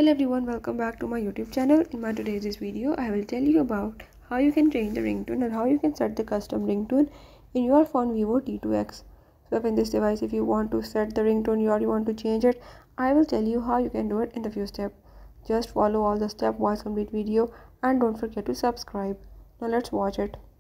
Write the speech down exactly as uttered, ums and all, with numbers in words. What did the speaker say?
Hello everyone, welcome back to my YouTube channel. In my today's video, I will tell you about how you can change the ringtone and how you can set the custom ringtone in your phone Vivo T two X. So in this device, if you want to set the ringtone or you want to change it, I will tell you how you can do it in the few steps. Just follow all the steps, watch complete video, and don't forget to subscribe. Now let's watch it.